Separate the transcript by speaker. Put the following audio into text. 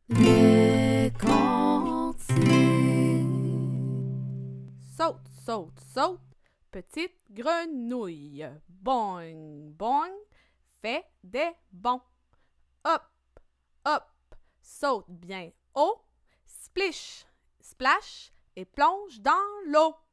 Speaker 1: Les comptines.
Speaker 2: Saute, saute, saute, petite grenouille. Boing, boing, fais des bonds. Hop, hop, saute bien haut. Splish, splash et plonge dans l'eau.